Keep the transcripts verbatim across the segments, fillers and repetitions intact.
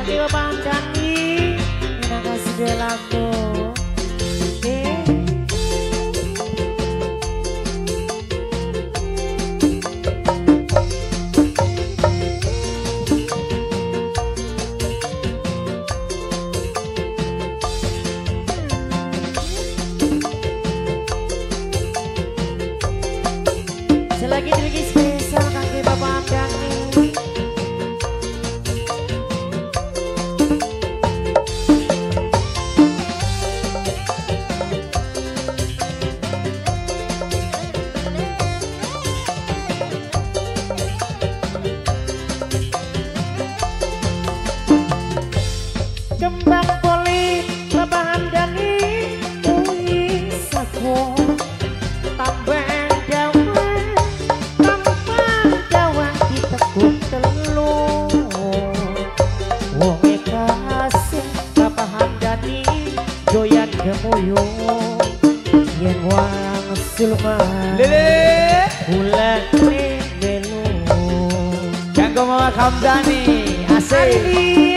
kaki Bandani Minang kasih delaku. Selagi lagi spesial kaki Bapak Dani. Kembang poli Bapak Hamdani Ui saku tambah dawa tambah dawa ditekuk telu wong kasih Bapak Hamdani doyan gemuyung yen wang sulman Lele bulan melu Kanggo Mama Hamdani asik.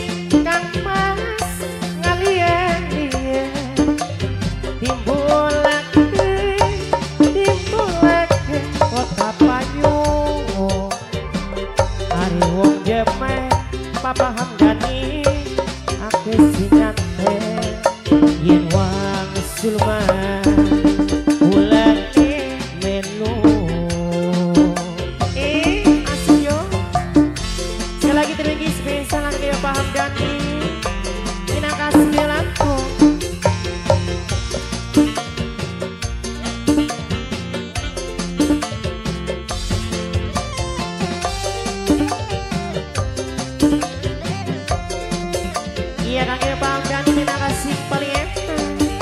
Papa Hamdani aku sinate yen wang sulman bulan melu eh asyo sekali lagi terima spesial lagi Papa Hamdani terima kasih belaku. Iya kakek Bang Dani terima kasih paling enak.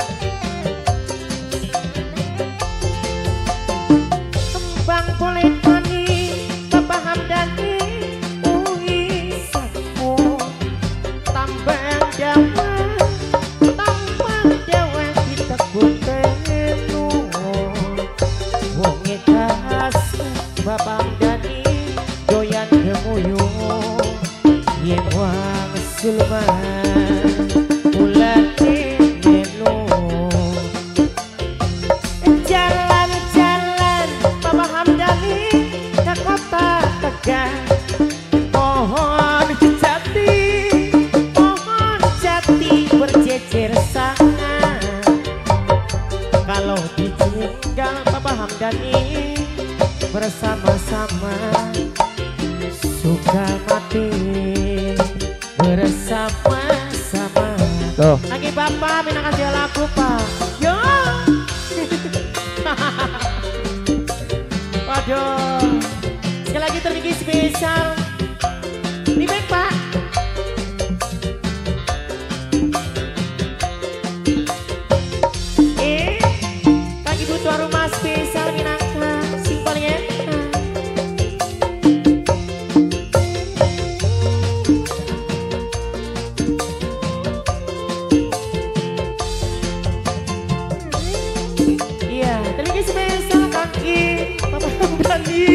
Kembang boleh mani Bapak Hamdani ui saku tambah jawa tambah jawa ditekuk telu wonge kasih Bapak Hamdani doyan gemuyung yen wang sulman pohon jati, pohon jati berjejer sangat. Kalau ditinggal Bapak Hamdani bersama-sama suka mati bersama-sama. Tuh. Lagi Bapak minang kasih lagu Pak. Yo. Waduh. Sekali lagi terima spesial di back Pak. Eh, lagi butuh rumah spesial Minangka simpelnya. Iya, terima spesial kaki Bapak Hamdani.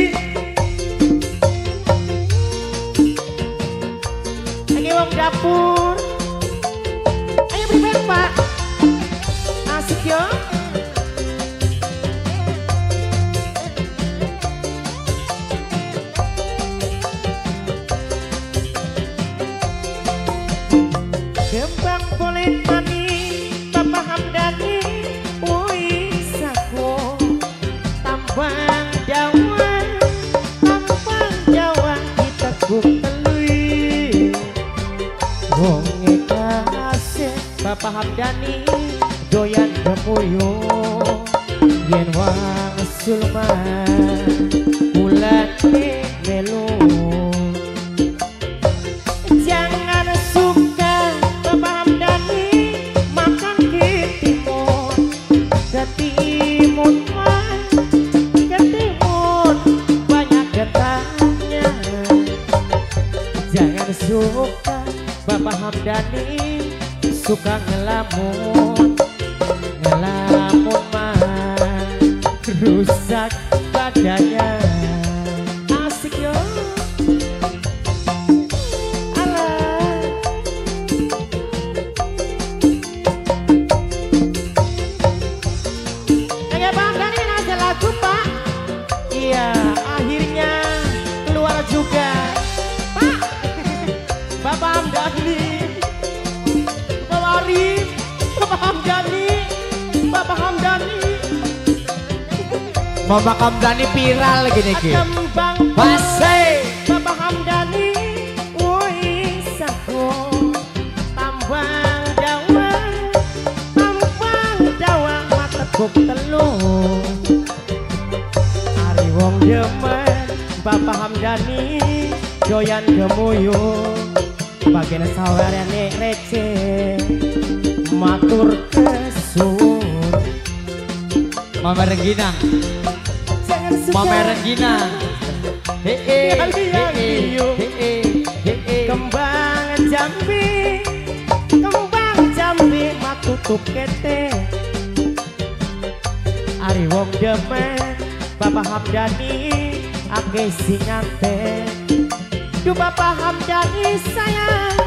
Wong dapur ayo prepare Pak asik yo. Kembang boleh mani Bapak Hamdani ui saku tambang jawa tambang jawa ditekuk wonge kasih Bapak Hamdani doyan gemuyung yen wang sulman bulan melu jangan suka Bapak Hamdani makan ketimun ketimun ketimun banyak getahnya jangan suka Bapak Hamdani suka ngelamun ngelamun mah rusak badannya asik yo alah Hamdani, Bapak Hamdani. Bapak Hamdani viral gini ki. Kembang Base. Bapak Hamdani, woi sako. Tambang Jawa, tambang Jawa mata kuk telur. Ari wong demen, Bapak Hamdani, doyan gemuyu. Bagian sawerane receh, matur kesuwun. Mama Regina, Mama Regina. Hei, hei, hei, kembang Jambi, kembang Jambi matutup kete. Ari wong demen, Bapak Hamdani, ake singate. Duh Bapak Hamdani sayang,